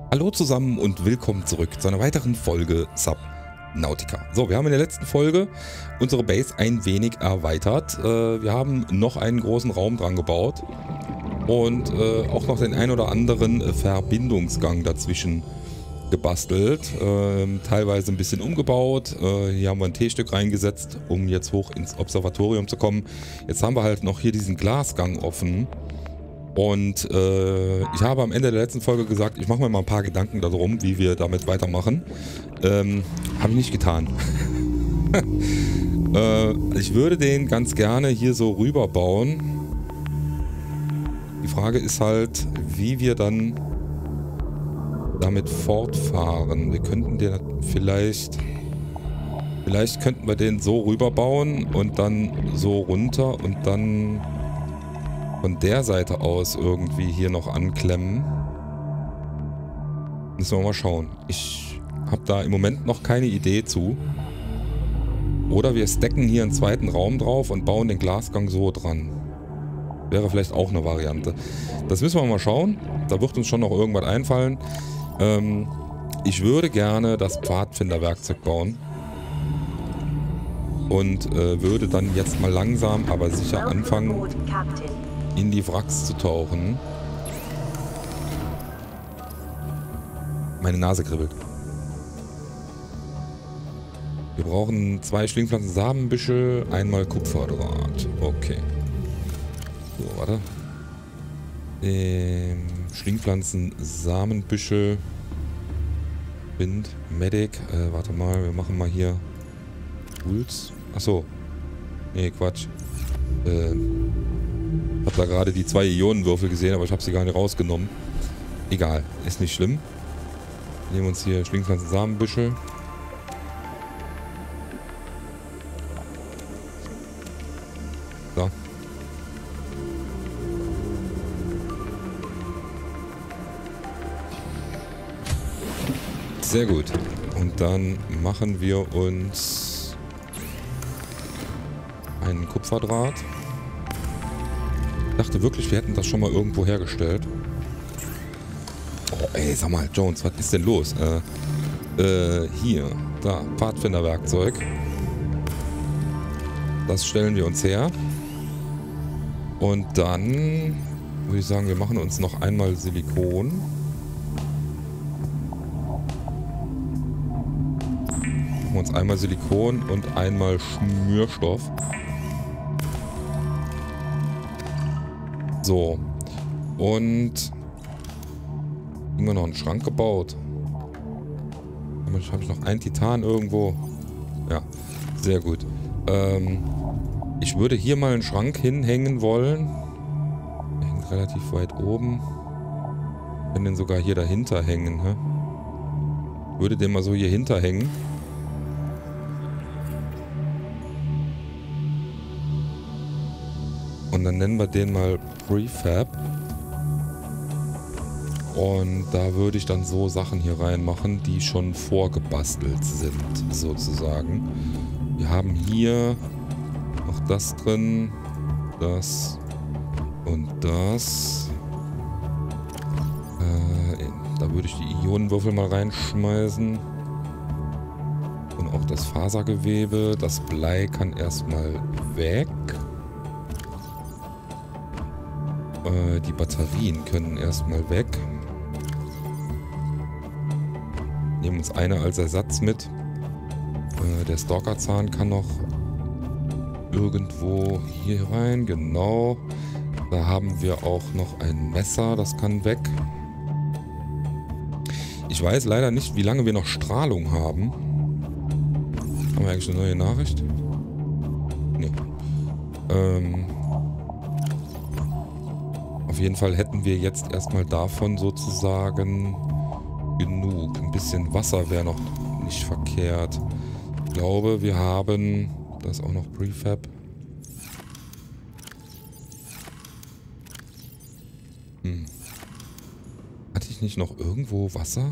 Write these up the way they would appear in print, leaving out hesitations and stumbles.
Hallo zusammen und willkommen zurück zu einer weiteren Folge Subnautica. So, wir haben in der letzten Folge unsere Base ein wenig erweitert. Wir haben noch einen großen Raum dran gebaut und auch noch den ein oder anderen Verbindungsgang dazwischen gebastelt. Teilweise ein bisschen umgebaut. Hier haben wir ein T-Stück reingesetzt, um jetzt hoch ins Observatorium zu kommen. Jetzt haben wir halt noch hier diesen Glasgang offen. Und ich habe am Ende der letzten Folge gesagt, ich mache mir mal ein paar Gedanken darum, wie wir damit weitermachen. Habe ich nicht getan. Ich würde den ganz gerne hier so rüber bauen. Die Frage ist halt, wie wir dann damit fortfahren. Wir könnten den vielleicht könnten wir den so rüber bauen und dann so runter und dann von der Seite aus irgendwie hier noch anklemmen. Müssen wir mal schauen. Ich habe da im Moment noch keine Idee zu. Oder wir stacken hier einen zweiten Raum drauf und bauen den Glasgang so dran. Wäre vielleicht auch eine Variante. Das müssen wir mal schauen. Da wird uns schon noch irgendwas einfallen. Ich würde gerne das Pfadfinderwerkzeug bauen. Und würde dann jetzt mal langsam, aber sicher anfangen, in die Wracks zu tauchen. Meine Nase kribbelt. Wir brauchen 2 Schlingpflanzen Samenbüschel, einmal Kupferdraht. Okay. So, warte. Schlingpflanzen Samenbüschel. Wind, Medic. Warte mal, wir machen mal hier Tools. Achso. Nee, Quatsch. Ich habe da gerade die 2 Ionenwürfel gesehen, aber ich habe sie gar nicht rausgenommen. Egal, ist nicht schlimm. Wir nehmen uns hier Schlingpflanzen Samenbüschel. So. Sehr gut. Und dann machen wir uns einen Kupferdraht. Ich dachte wirklich, wir hätten das schon mal irgendwo hergestellt. Oh, ey, sag mal, Jones, was ist denn los? Hier, da, Pfadfinderwerkzeug. Das stellen wir uns her. Und dann würde ich sagen, wir machen uns noch einmal Silikon. Machen wir uns einmal Silikon und einmal Schmierstoff. So, und haben wir noch einen Schrank gebaut. Habe ich noch einen Titan irgendwo? Ja, sehr gut. Ich würde hier mal einen Schrank hinhängen wollen. Der hängt relativ weit oben. Ich kann den sogar hier dahinter hängen. Hä? Ich würde den mal so hier hinterhängen. Und dann nennen wir den mal Prefab. Und da würde ich dann so Sachen hier reinmachen, die schon vorgebastelt sind, sozusagen. Wir haben hier noch das drin, das und das. Da würde ich die Ionenwürfel mal reinschmeißen. Und auch das Fasergewebe. Das Blei kann erstmal weg. Die Batterien können erstmal weg. Nehmen uns eine als Ersatz mit. Der Stalkerzahn kann noch irgendwo hier rein. Genau. Da haben wir auch noch ein Messer. Das kann weg. Ich weiß leider nicht, wie lange wir noch Strahlung haben. Haben wir eigentlich eine neue Nachricht? Nee. Auf jeden Fall hätten wir jetzt erstmal davon sozusagen genug. Ein bisschen Wasser wäre noch nicht verkehrt. Ich glaube, wir haben... Da ist auch noch Prefab. Hatte ich nicht noch irgendwo Wasser?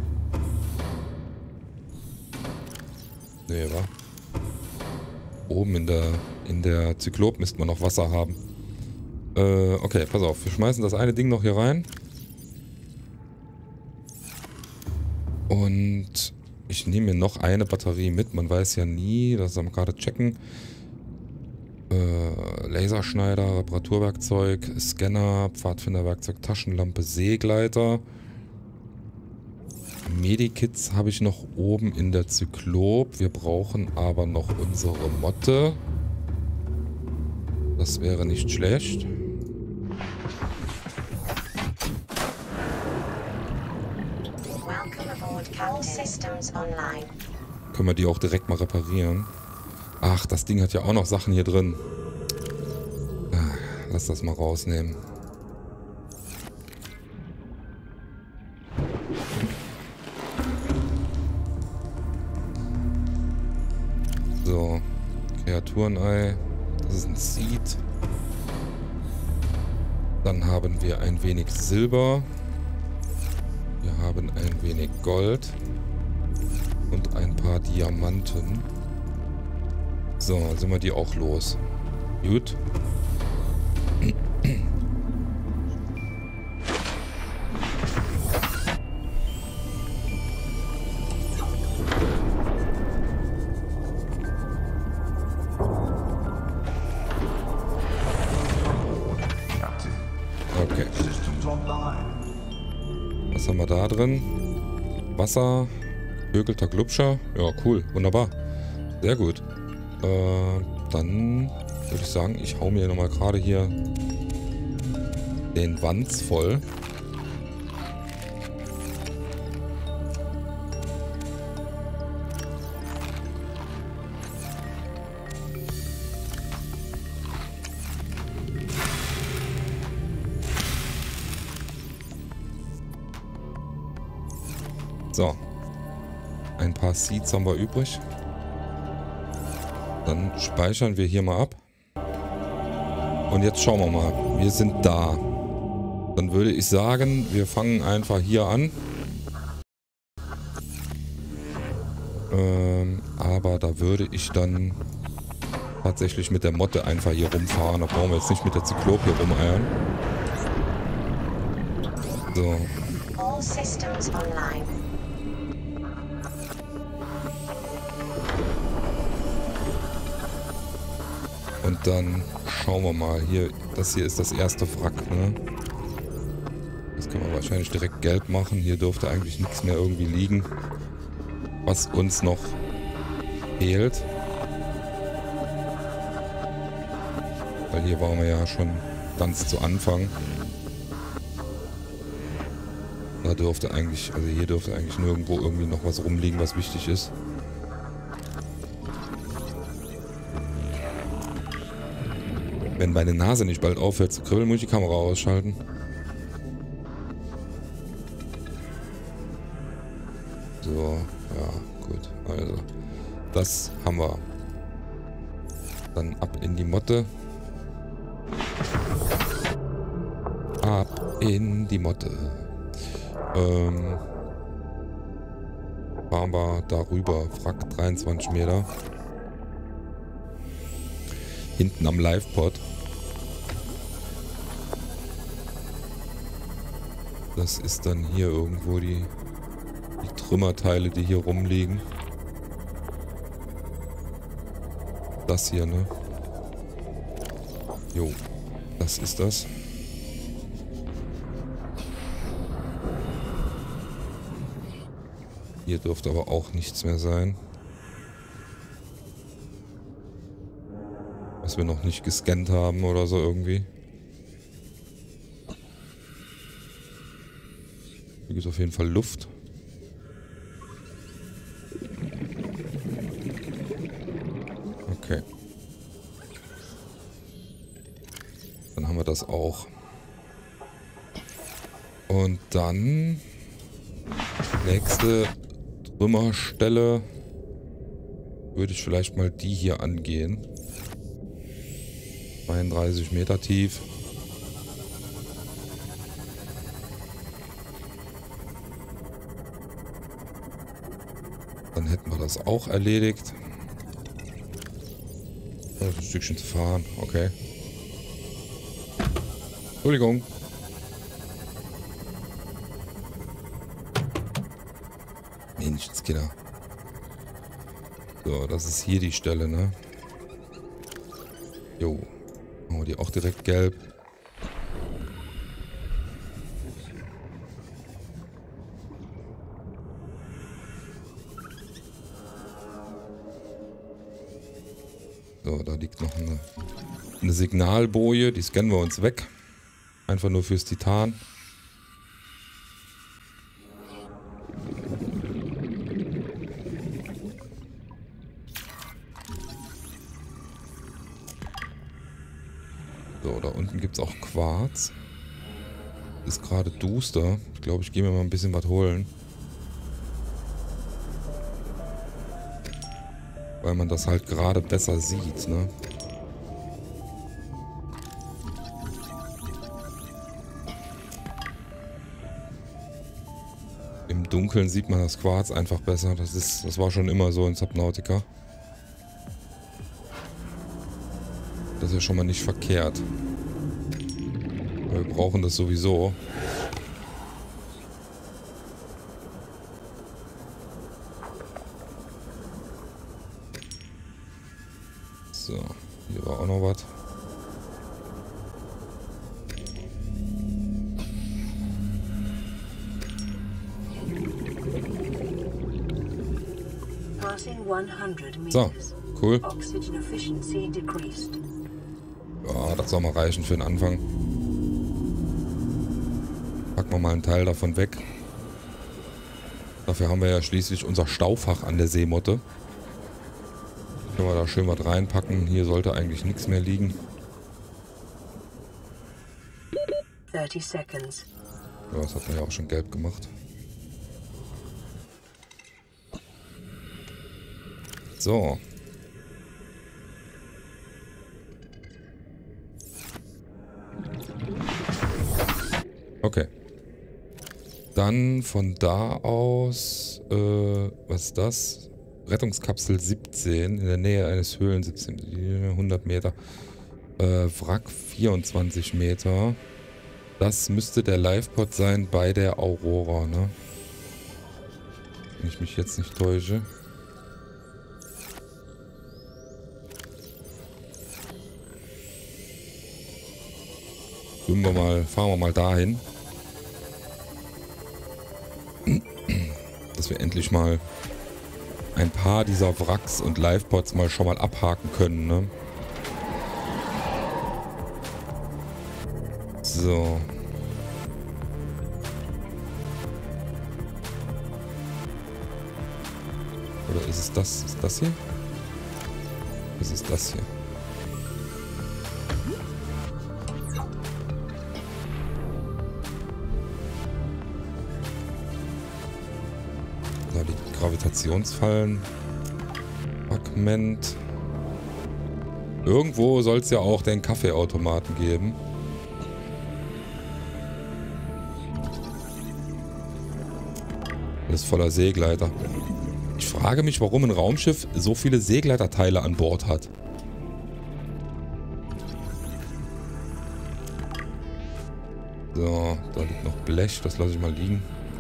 Nee, wa? Oben in der Zyklop müsste man noch Wasser haben. Okay, pass auf. Wir schmeißen das eine Ding noch hier rein. Und ich nehme mir noch eine Batterie mit. Man weiß ja nie, das haben wir gerade checken. Laserschneider, Reparaturwerkzeug, Scanner, Pfadfinderwerkzeug, Taschenlampe, Seegleiter. Medikits habe ich noch oben in der Zyklop. Wir brauchen aber noch unsere Motte. Das wäre nicht schlecht. Können wir die auch direkt mal reparieren? Ach, das Ding hat ja auch noch Sachen hier drin. Lass das mal rausnehmen. So, Kreaturenei. Das ist ein Seed. Dann haben wir ein wenig Silber. Wir haben ein wenig Gold. Und ein paar Diamanten. So, sind wir die auch los. Gut. Okay. Was haben wir da drin? Wasser, gehökelter Glubscher. Ja, cool. Wunderbar. Sehr gut. Dann würde ich sagen, ich hau mir nochmal gerade hier den Wanz voll. So. Ein paar Seeds haben wir übrig. Dann speichern wir hier mal ab. Und jetzt schauen wir mal. Wir sind da. Dann würde ich sagen, wir fangen einfach hier an. Aber da würde ich dann tatsächlich mit der Motte einfach hier rumfahren. Da brauchen wir jetzt nicht mit der Zyklop hier rumeiern. So. All systems online. Und dann schauen wir mal. Hier, das hier ist das erste Wrack, ne? Das kann man wahrscheinlich direkt gelb machen. Hier dürfte eigentlich nichts mehr irgendwie liegen, was uns noch fehlt. Weil hier waren wir ja schon ganz zu Anfang. Da dürfte eigentlich, also hier dürfte eigentlich nirgendwo irgendwie noch was rumliegen, was wichtig ist. Wenn meine Nase nicht bald aufhört zu kribbeln, muss ich die Kamera ausschalten. So, ja, gut. Also, das haben wir. Dann ab in die Motte. Ab in die Motte. Fahren wir darüber. Wrack 23 Meter. Hinten am Live-Pod. Das ist dann hier irgendwo die Trümmerteile, die hier rumliegen. Das hier, ne? Jo, das ist das. Hier dürfte aber auch nichts mehr sein. Was wir noch nicht gescannt haben oder so irgendwie. Hier gibt es auf jeden Fall Luft. Okay. Dann haben wir das auch. Und dann nächste Trümmerstelle würde ich vielleicht mal die hier angehen. 32 Meter tief. Dann hätten wir das auch erledigt. Ein Stückchen zu fahren, okay. Entschuldigung. jetzt, Kinder. So, das ist hier die Stelle, ne? Jo. Machen wir die auch direkt gelb. So, da liegt noch eine Signalboje. Die scannen wir uns weg. Einfach nur fürs Titan. So, da unten gibt es auch Quarz. Ist gerade duster. Ich glaube, ich gehe mir mal ein bisschen was holen. Weil man das halt gerade besser sieht, ne? Im Dunkeln sieht man das Quarz einfach besser. Das war schon immer so in Subnautica. Das ist ja schon mal nicht verkehrt. Wir brauchen das sowieso. So, hier war auch noch was. So, cool. Ja, das soll mal reichen für den Anfang. Packen wir mal einen Teil davon weg. Dafür haben wir ja schließlich unser Staufach an der Seemotte. Können wir da schön was reinpacken. Hier sollte eigentlich nichts mehr liegen. 30 seconds. Ja, das hat man ja auch schon gelb gemacht. So. Okay. Dann von da aus, was ist das? Rettungskapsel 17 in der Nähe eines Höhlen 17, 100 Meter. Wrack 24 Meter. Das müsste der Livepod sein bei der Aurora, ne? Wenn ich mich jetzt nicht täusche. Fahren wir mal dahin. Dass wir endlich mal ein paar dieser Wracks und Livepods mal schon mal abhaken können, ne? So. Oder ist es das? Ist das hier? Was ist das hier? Da liegt Gravitationsfallen. Fragment. Irgendwo soll es ja auch den Kaffeeautomaten geben. Alles voller Seegleiter. Ich frage mich, warum ein Raumschiff so viele Seegleiterteile an Bord hat. So, da liegt noch Blech, das lasse ich mal liegen.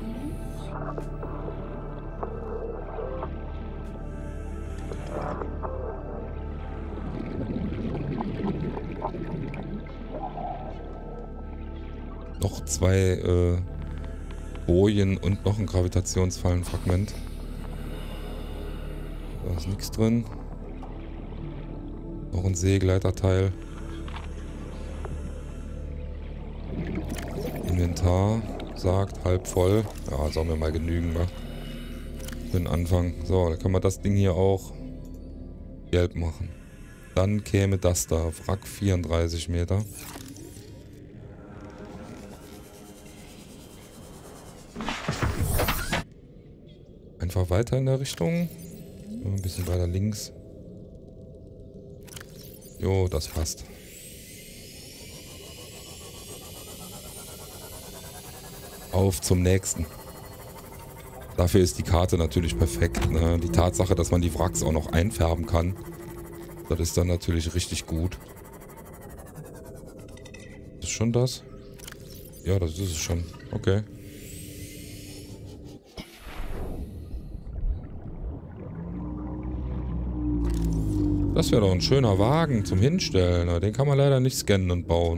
Noch zwei Bojen und noch ein Gravitationsfallenfragment. Da ist nichts drin. Noch ein Seegleiterteil. Inventar sagt halb voll. Ja, soll mir mal genügen, wa? Für den Anfang. So, dann können wir das Ding hier auch gelb machen. Dann käme das da. Wrack 34 Meter. Einfach weiter in der Richtung. Ein bisschen weiter links. Jo, das passt. Auf zum nächsten. Dafür ist die Karte natürlich perfekt, ne? Die Tatsache, dass man die Wracks auch noch einfärben kann, das ist dann natürlich richtig gut. Ist schon das? Ja, das ist es schon. Okay. Das wäre doch ein schöner Wagen zum Hinstellen. Aber den kann man leider nicht scannen und bauen.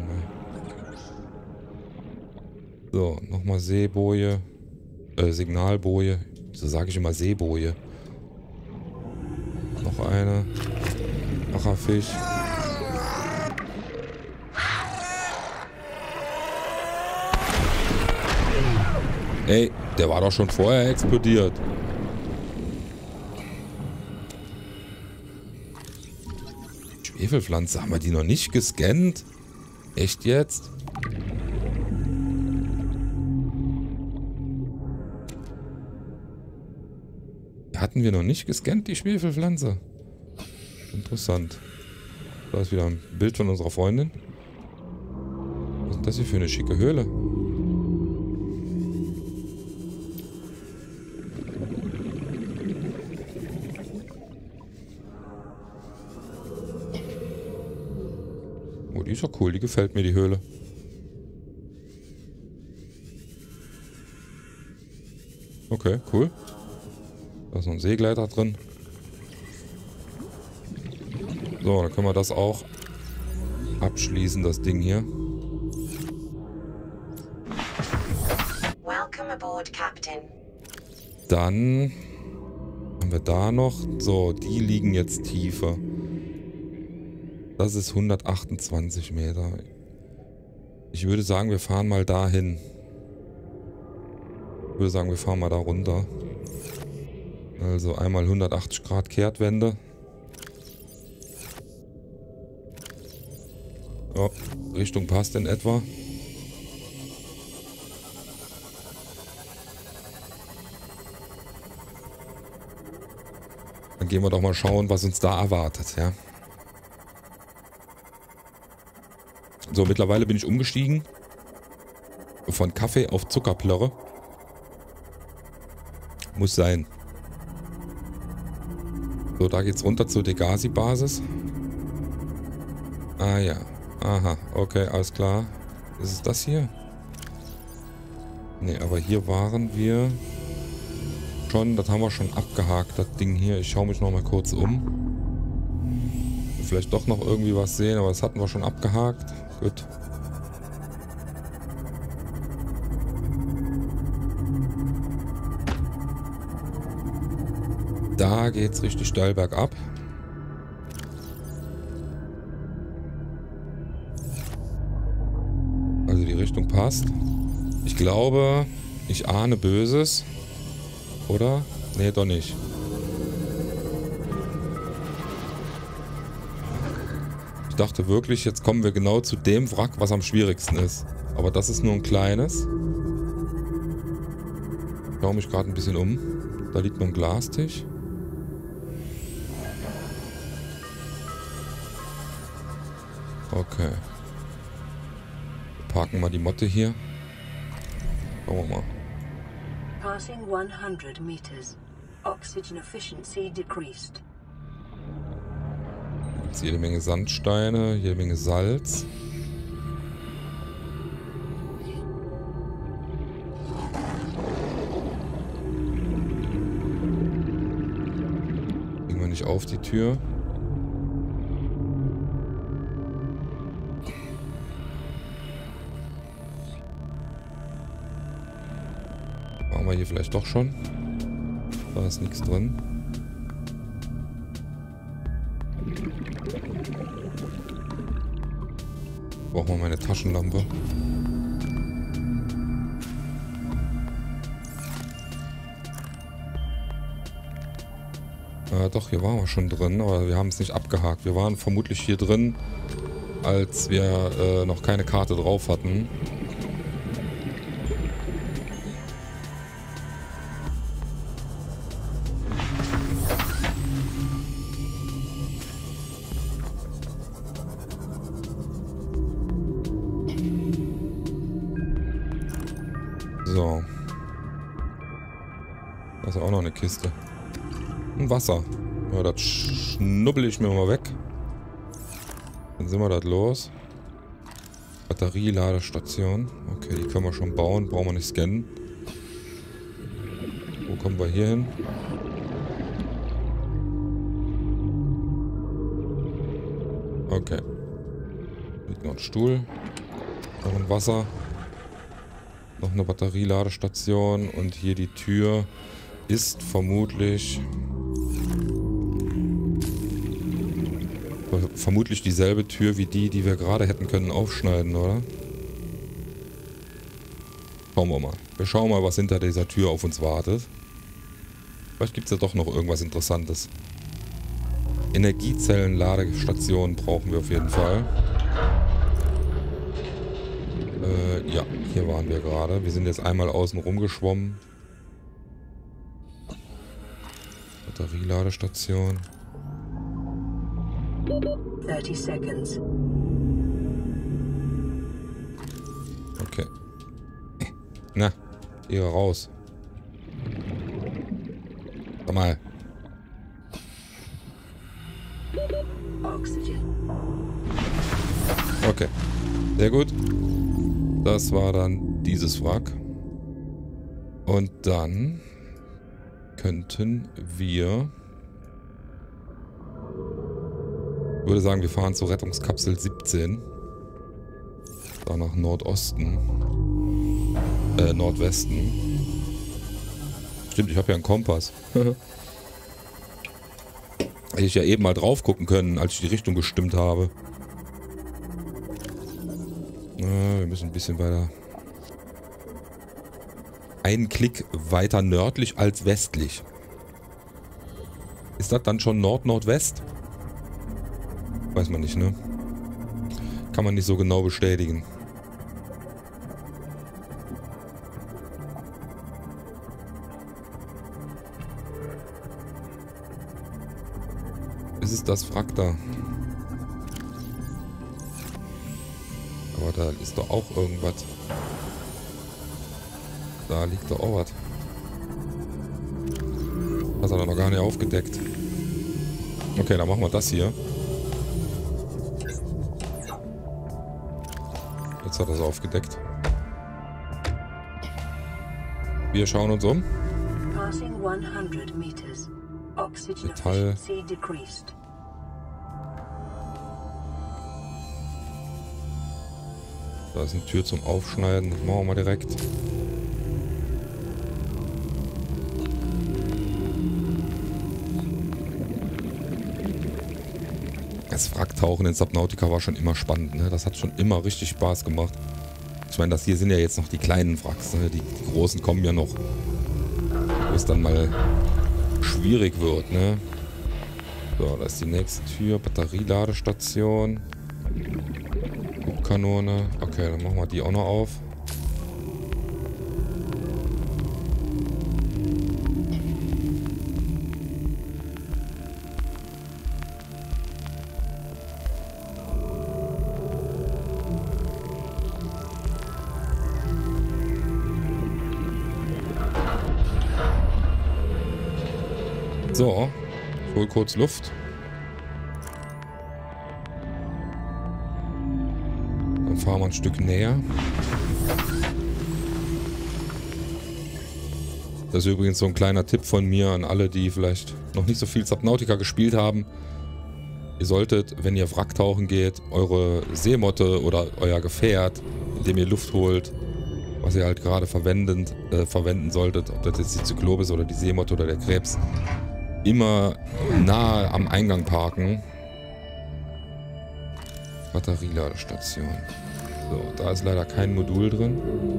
So, nochmal Seeboje. Signalboje. Wieso sage ich immer Seeboje? Noch eine. Acherfisch. Ey, der war doch schon vorher explodiert. Schwefelpflanze, haben wir die noch nicht gescannt? Echt jetzt? Hatten wir noch nicht gescannt, die Schwefelpflanze? Interessant. Da ist wieder ein Bild von unserer Freundin. Was ist das hier für eine schicke Höhle? Oh, die ist doch cool. Die gefällt mir, die Höhle. Okay, cool. Da ist noch ein Seegleiter drin. So, dann können wir das auch abschließen, das Ding hier. Welcome aboard, Captain. Dann haben wir da noch... So, die liegen jetzt tiefer. Das ist 128 Meter. Ich würde sagen, wir fahren mal dahin. Ich würde sagen, wir fahren mal da runter. Also einmal 180 Grad Kehrtwende. Ja, Richtung passt in etwa. Dann gehen wir doch mal schauen, was uns da erwartet, ja. So, mittlerweile bin ich umgestiegen. Von Kaffee auf Zuckerplörre. Muss sein. So, da geht's runter zur Degasi-Basis. Ah ja. Aha, okay, alles klar. Ist es das hier? Ne, aber hier waren wir schon. Das haben wir schon abgehakt, das Ding hier. Ich schaue mich noch mal kurz um. Vielleicht doch noch irgendwie was sehen, aber das hatten wir schon abgehakt. Gut. Da geht's richtig steil bergab. Also die Richtung passt. Ich glaube, ich ahne Böses. Oder? Nee, doch nicht. Ich dachte wirklich, jetzt kommen wir genau zu dem Wrack, was am schwierigsten ist. Aber das ist nur ein kleines. Ich schaue mich gerade ein bisschen um. Da liegt noch ein Glastisch. Okay. Wir parken mal die Motte hier. Schauen wir mal. Passing 100 meters. Oxygen efficiency decreased. Jetzt jede Menge Sandsteine, jede Menge Salz. Kriegen wir nicht auf die Tür. Machen wir hier vielleicht doch schon. Da ist nichts drin. Brauchen wir meine Taschenlampe. Doch, hier waren wir schon drin, aber wir haben es nicht abgehakt. Wir waren vermutlich hier drin, als wir noch keine Karte drauf hatten. So. Da ist auch noch eine Kiste. Ein Wasser. Ja, das schnubbel ich mir mal weg. Dann sind wir das los. Batterieladestation. Okay, die können wir schon bauen. Brauchen wir nicht scannen. Wo kommen wir hier hin? Okay. Liegt noch ein Stuhl. Noch ein Wasser. Noch eine Batterieladestation. Und hier die Tür ist vermutlich dieselbe Tür wie die wir gerade hätten können aufschneiden, oder? Schauen wir mal. Wir schauen mal, was hinter dieser Tür auf uns wartet. Vielleicht gibt es ja doch noch irgendwas Interessantes. Energiezellen-Ladestation brauchen wir auf jeden Fall. Ja, hier waren wir gerade. Wir sind jetzt einmal außen rumgeschwommen. Batterieladestation. 30 seconds. Okay. Na, hier raus. Sag mal. Oxygen. Okay. Sehr gut. Das war dann dieses Wrack. Und dann könnten wir... Ich würde sagen, wir fahren zur Rettungskapsel 17. Da nach Nordosten. Nordwesten. Stimmt, ich habe ja einen Kompass. Hätte ich ja eben mal drauf gucken können, als ich die Richtung bestimmt habe. Wir müssen ein bisschen weiter. Einen Klick weiter nördlich als westlich. Ist das dann schon Nord-Nordwest? Weiß man nicht, ne? Kann man nicht so genau bestätigen. Ist es das Wrack da? Aber da ist doch auch irgendwas. Da liegt doch auch was. Das hat er noch gar nicht aufgedeckt. Okay, dann machen wir das hier. Jetzt hat er es aufgedeckt. Wir schauen uns um. Passing 100 meters. Oxygen Metall. efficiency decreased. Da ist eine Tür zum Aufschneiden. Das machen wir mal direkt. Das Wracktauchen in Subnautica war schon immer spannend, ne? Das hat schon immer richtig Spaß gemacht. Ich meine, das hier sind ja jetzt noch die kleinen Wracks, ne? Die großen kommen ja noch. Wo es dann mal schwierig wird, ne? So, da ist die nächste Tür. Batterieladestation. Kanone. Okay, dann machen wir die auch noch auf. So, ich hol kurz Luft. Dann fahren wir ein Stück näher. Das ist übrigens so ein kleiner Tipp von mir an alle, die vielleicht noch nicht so viel Subnautica gespielt haben. Ihr solltet, wenn ihr Wracktauchen geht, eure Seemotte oder euer Gefährt, in dem ihr Luft holt, was ihr halt gerade verwenden solltet, ob das jetzt die Zyklop ist oder die Seemotte oder der Krebs, immer nahe am Eingang parken. Batterieladestation. So, da ist leider kein Modul drin.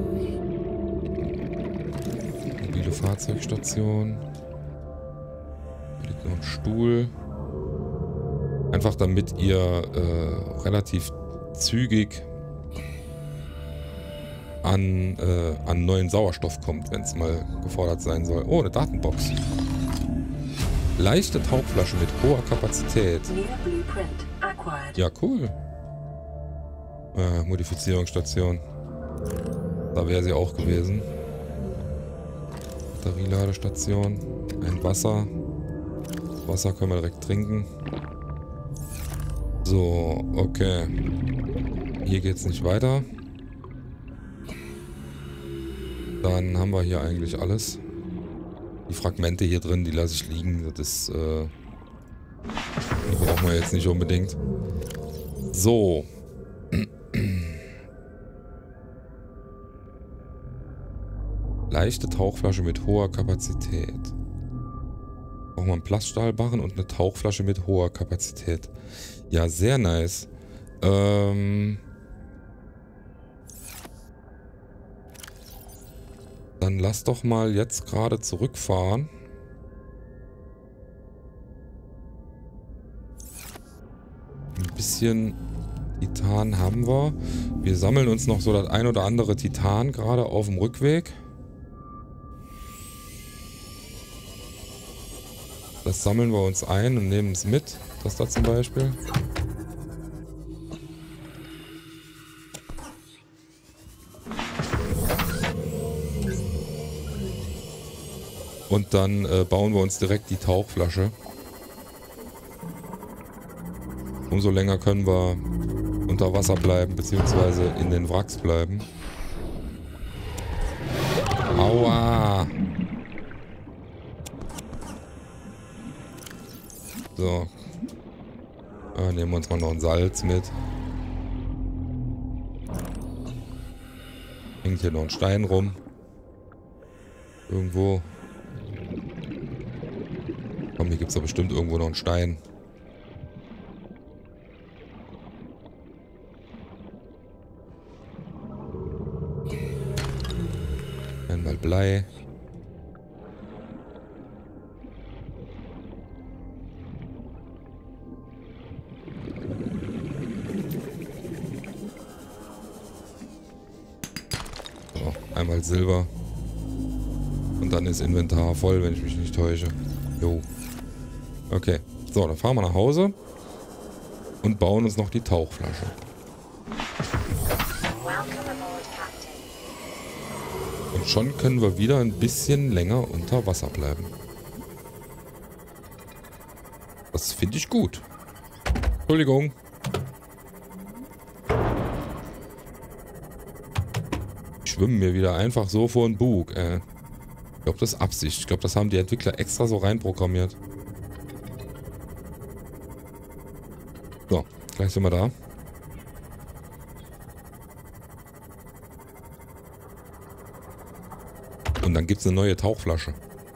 Mobile Fahrzeugstation. Hier liegt noch ein Stuhl. Einfach damit ihr relativ zügig an neuen Sauerstoff kommt, wenn es mal gefordert sein soll. Oh, eine Datenbox. Leichte Tauchflasche mit hoher Kapazität. Ja, cool. Modifizierungsstation. Da wäre sie auch gewesen. Batterieladestation. Ein Wasser. Das Wasser können wir direkt trinken. So, okay. Hier geht's nicht weiter. Dann haben wir hier eigentlich alles. Die Fragmente hier drin, die lasse ich liegen. Das ist, die brauchen wir jetzt nicht unbedingt. So. Leichte Tauchflasche mit hoher Kapazität. Brauchen wir einen Plaststahlbarren und eine Tauchflasche mit hoher Kapazität. Ja, sehr nice. Dann lass doch mal jetzt gerade zurückfahren. Ein bisschen Titan haben wir. Wir sammeln uns noch so das ein oder andere Titan gerade auf dem Rückweg. Das sammeln wir uns ein und nehmen es mit. Das da zum Beispiel. Und dann bauen wir uns direkt die Tauchflasche. Umso länger können wir unter Wasser bleiben, beziehungsweise in den Wracks bleiben. Aua! So. Nehmen wir uns mal noch ein Salz mit. Hängt hier noch ein Stein rum. Irgendwo. Komm, hier gibt es doch bestimmt irgendwo noch einen Stein. Einmal Blei. So, einmal Silber. Und dann ist Inventar voll, wenn ich mich nicht täusche. Jo. Okay. So, dann fahren wir nach Hause und bauen uns noch die Tauchflasche. Und schon können wir wieder ein bisschen länger unter Wasser bleiben. Das finde ich gut. Entschuldigung. Ich schwimme mir wieder einfach so vor den Bug. Ich glaube, das ist Absicht. Ich glaube, das haben die Entwickler extra so reinprogrammiert. So, gleich sind wir da. Und dann gibt es eine neue Tauchflasche.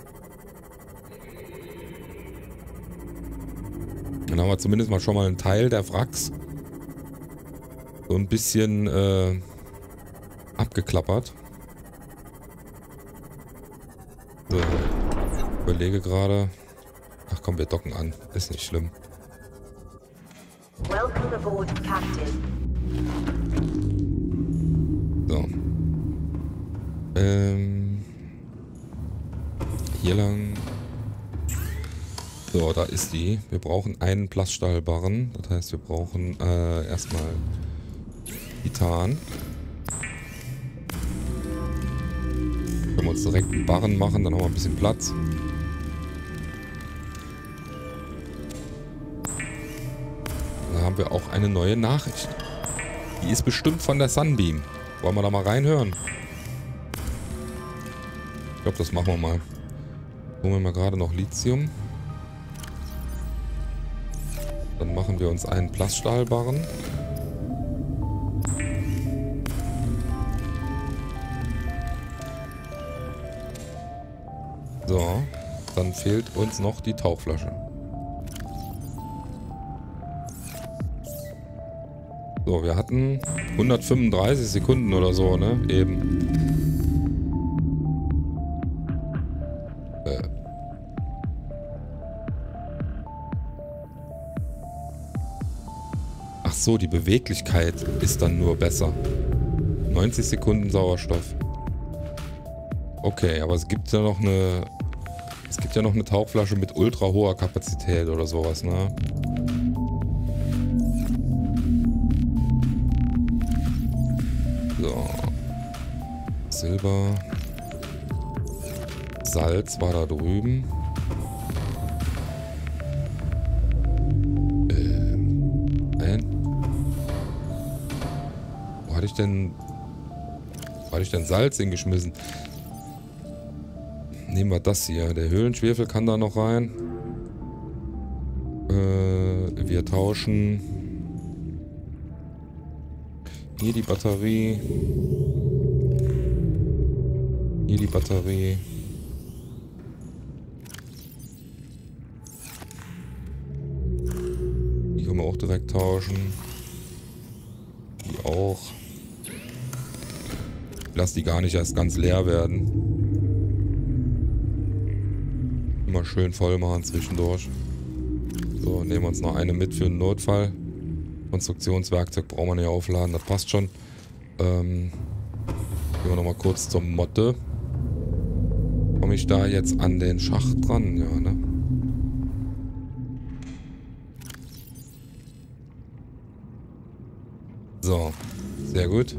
Dann haben wir zumindest mal schon mal einen Teil der Wracks so ein bisschen abgeklappert. So, überlege gerade. Ach komm, wir docken an. Ist nicht schlimm. Welcome aboard, Captain. So. Hier lang. So, da ist die. Wir brauchen einen Plaststahlbarren. Das heißt, wir brauchen erstmal Titan. Können wir uns direkt einen Barren machen, dann haben wir ein bisschen Platz. Da haben wir auch eine neue Nachricht. Die ist bestimmt von der Sunbeam. Wollen wir da mal reinhören? Ich glaube, das machen wir mal. Holen wir mal gerade noch Lithium. Dann machen wir uns einen Plaststahlbarren. So, dann fehlt uns noch die Tauchflasche. So, wir hatten 135 Sekunden oder so, ne? Eben. Ach so, die Beweglichkeit ist dann nur besser. 90 Sekunden Sauerstoff. Okay, aber es gibt ja noch eine... Es gibt ja noch eine Tauchflasche mit ultra hoher Kapazität oder sowas, ne? So. Silber. Salz war da drüben. Wo hatte ich denn Salz hingeschmissen? Nehmen wir das hier. Der Höhlenschwefel kann da noch rein. Wir tauschen Hier die Batterie. Hier die Batterie. Die können wir auch direkt tauschen. Die auch. Lass die gar nicht erst ganz leer werden. Immer schön voll machen zwischendurch. So, nehmen wir uns noch eine mit für einen Notfall. Konstruktionswerkzeug brauchen wir nicht aufladen, das passt schon. Gehen wir nochmal kurz zur Motte. Komme ich da jetzt an den Schacht dran? Ja, ne? So, sehr gut.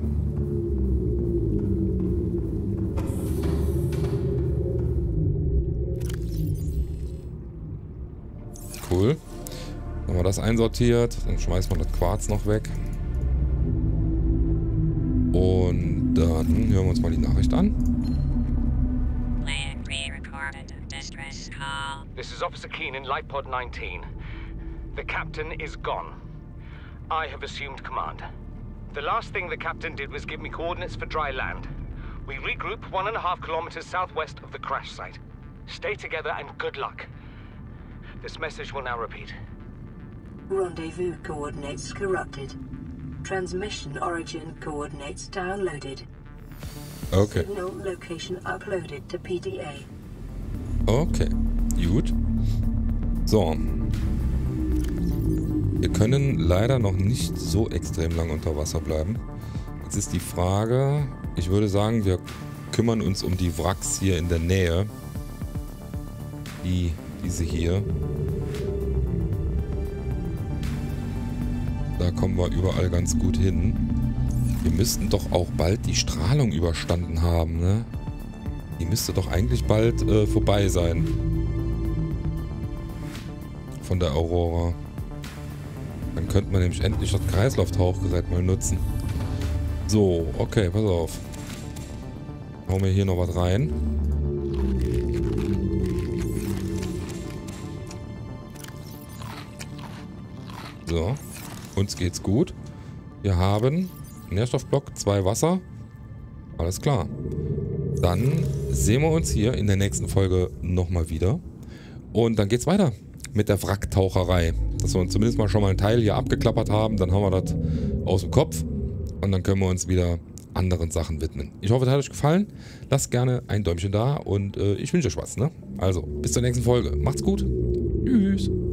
Cool. Dann haben wir das einsortiert. Dann schmeißen wir das Quarz noch weg. Und dann hören wir uns mal die Nachricht an. This is Officer Keen in Light Pod 19. The captain is gone. I have assumed command. The last thing the captain did was give me coordinates for dry land. We regroup 1.5 kilometers southwest of the crash site. Stay together and good luck. This message will now repeat. Rendezvous coordinates corrupted. Transmission origin coordinates downloaded. Okay. Signal location uploaded to PDA. Okay, gut. So. Wir können leider noch nicht so extrem lang unter Wasser bleiben. Jetzt ist die Frage, ich würde sagen, wir kümmern uns um die Wracks hier in der Nähe. Diese hier. Da kommen wir überall ganz gut hin. Wir müssten doch auch bald die Strahlung überstanden haben, ne? Die müsste doch eigentlich bald vorbei sein. Von der Aurora. Dann könnte man nämlich endlich das Kreislauftauchgerät mal nutzen. So, okay, pass auf. Hauen wir hier noch was rein. So, uns geht's gut. Wir haben Nährstoffblock, 2 Wasser. Alles klar. Dann sehen wir uns hier in der nächsten Folge nochmal wieder. Und dann geht's weiter mit der Wracktaucherei. Dass wir uns zumindest mal schon mal einen Teil hier abgeklappert haben. Dann haben wir das aus dem Kopf. Und dann können wir uns wieder anderen Sachen widmen. Ich hoffe, es hat euch gefallen. Lasst gerne ein Däumchen da. Und ich wünsche euch was, ne? Also, bis zur nächsten Folge. Macht's gut. Tschüss.